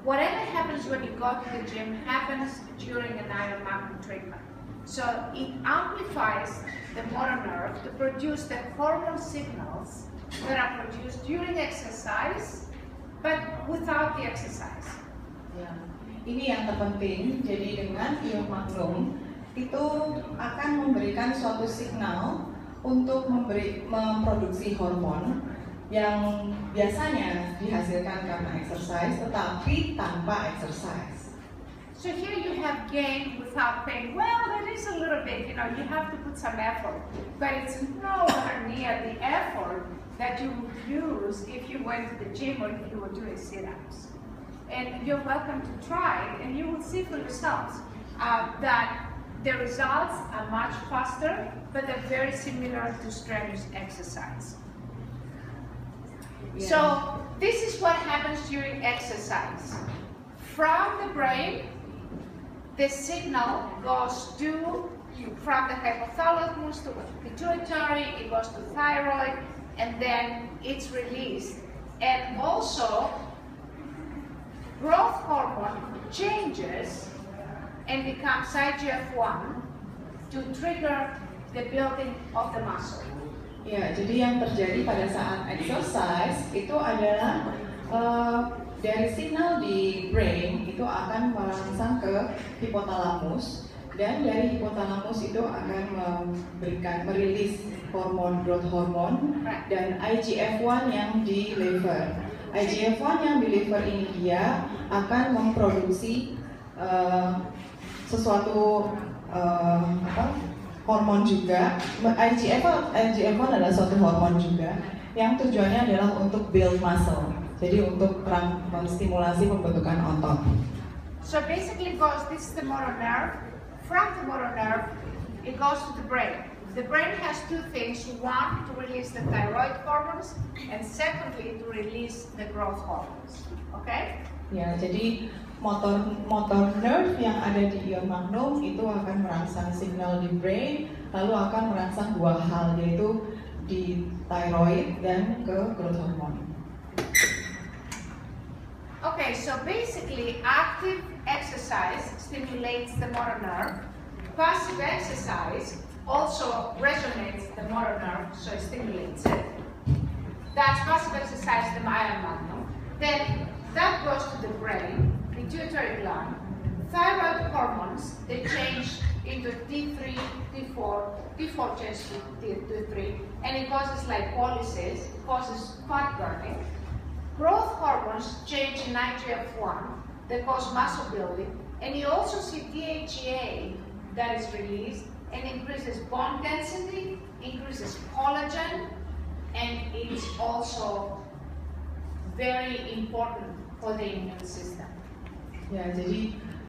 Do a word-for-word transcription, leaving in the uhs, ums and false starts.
whatever happens when you go to the gym happens during an iron magnum treatment. So it amplifies the motor nerve to produce the hormone signals that are produced during exercise, but without the exercise. Ya, ini yang terpenting. Jadi dengan ion magnum itu akan memberikan suatu signal untuk memberi memproduksi hormon yang biasanya dihasilkan karena exercise, tetapi tanpa exercise. So here you have gain without pain. Well, that is a little bit, you know, you have to put some effort, but it's nowhere near the effort that you would use if you went to the gym or if you were doing sit-ups. And you're welcome to try it, and you will see for yourselves uh, that the results are much faster, but they're very similar to strenuous exercise. Yeah. So this is what happens during exercise. From the brain, the signal goes to, from the hypothalamus to pituitary, it goes to thyroid, and then it's released. And also, growth hormone changes and becomes I G F one to trigger the building of the muscle. Ya, jadi yang terjadi pada saat exercise itu adalah uh, dari signal di brain itu akan merangsang ke hipotalamus, dan dari hipotalamus itu akan memberikan merilis hormon growth hormone dan I G F one yang di liver. I G F one yang di liver ini dia akan memproduksi uh, sesuatu uh, apa? hormon juga. I G F one adalah suatu hormon juga yang tujuannya adalah untuk build muscle. Jadi untuk menstimulasi pembentukan otot. So basically goes, this is the motor nerve. From the motor nerve, it goes to the brain. The brain has two things. One, to release the thyroid hormones, and secondly, to release the growth hormones. Okay? Ya, jadi motor motor nerve yang ada di ion magnum itu akan merangsang signal di brain, lalu akan merangsang dua hal, yaitu di thyroid dan ke growth hormone. Okay, so basically active exercise stimulates the motor nerve. Passive exercise also resonates the motor nerve, so it stimulates it. That's passive exercise, the ion magnum. Then that goes to the brain, pituitary gland. Thyroid hormones, they change into T three, T four, T four changes to T three, and it causes lipolysis, it causes fat burning. Growth hormones change in I G F one, that cause muscle building, and you also see D H E A that is released and increases bone density, increases collagen, and it's also very important for the immune system. Ya, jadi